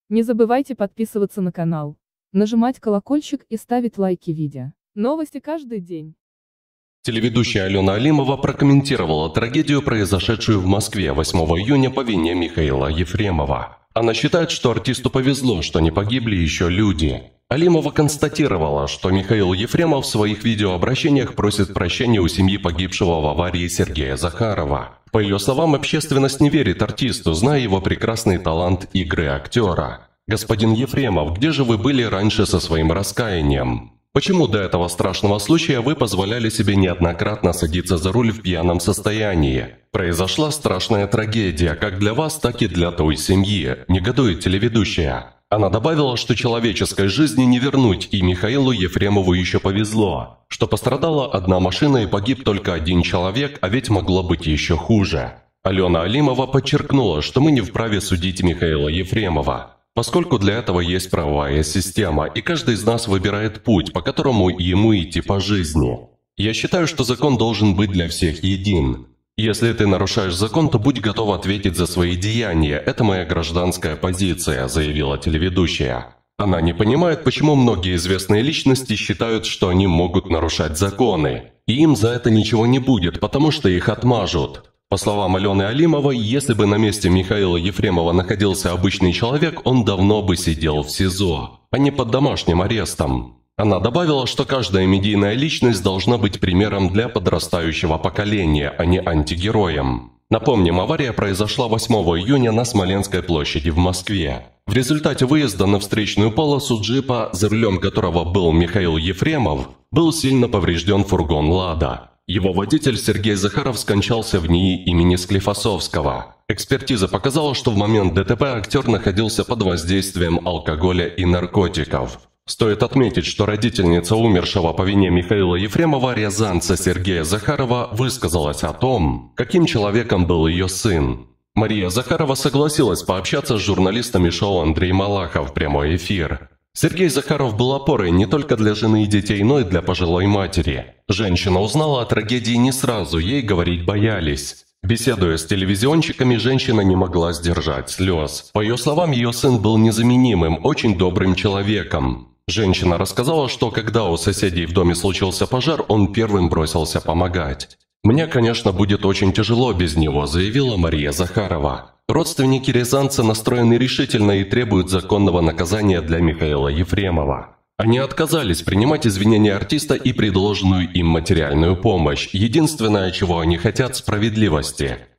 Не забывайте подписываться на канал, нажимать колокольчик и ставить лайки видео. Новости каждый день. Телеведущая Алена Алимова прокомментировала трагедию, произошедшую в Москве 8 июня по вине Михаила Ефремова. Она считает, что артисту повезло, что не погибли еще люди. Алимова констатировала, что Михаил Ефремов в своих видеообращениях просит прощения у семьи погибшего в аварии Сергея Захарова. По ее словам, общественность не верит артисту, зная его прекрасный талант игры актера. «Господин Ефремов, где же вы были раньше со своим раскаянием? Почему до этого страшного случая вы позволяли себе неоднократно садиться за руль в пьяном состоянии? Произошла страшная трагедия как для вас, так и для той семьи», – негодует телеведущая. Она добавила, что человеческой жизни не вернуть, и Михаилу Ефремову еще повезло, что пострадала одна машина и погиб только один человек, а ведь могло быть еще хуже. Алена Алимова подчеркнула, что мы не вправе судить Михаила Ефремова, поскольку для этого есть правовая система, и каждый из нас выбирает путь, по которому ему идти по жизни. Я считаю, что закон должен быть для всех един. Если ты нарушаешь закон, то будь готов ответить за свои деяния. Это моя гражданская позиция», – заявила телеведущая. Она не понимает, почему многие известные личности считают, что они могут нарушать законы. И им за это ничего не будет, потому что их отмажут. По словам Алены Алимовой, если бы на месте Михаила Ефремова находился обычный человек, он давно бы сидел в СИЗО, а не под домашним арестом. Она добавила, что каждая медийная личность должна быть примером для подрастающего поколения, а не антигероем. Напомним, авария произошла 8 июня на Смоленской площади в Москве. В результате выезда на встречную полосу джипа, за рулем которого был Михаил Ефремов, был сильно поврежден фургон «Лада». Его водитель Сергей Захаров скончался в НИИ имени Склифосовского. Экспертиза показала, что в момент ДТП актер находился под воздействием алкоголя и наркотиков. Стоит отметить, что родительница умершего по вине Михаила Ефремова, рязанца Сергея Захарова, высказалась о том, каким человеком был ее сын. Мария Захарова согласилась пообщаться с журналистами шоу «Андрей Малахов» в прямой эфир. Сергей Захаров был опорой не только для жены и детей, но и для пожилой матери. Женщина узнала о трагедии не сразу, ей говорить боялись. Беседуя с телевизионщиками, женщина не могла сдержать слез. По ее словам, ее сын был незаменимым, очень добрым человеком. Женщина рассказала, что когда у соседей в доме случился пожар, он первым бросился помогать. «Мне, конечно, будет очень тяжело без него», – заявила Мария Захарова. Родственники рязанца настроены решительно и требуют законного наказания для Михаила Ефремова. Они отказались принимать извинения артиста и предложенную им материальную помощь. Единственное, чего они хотят – справедливости.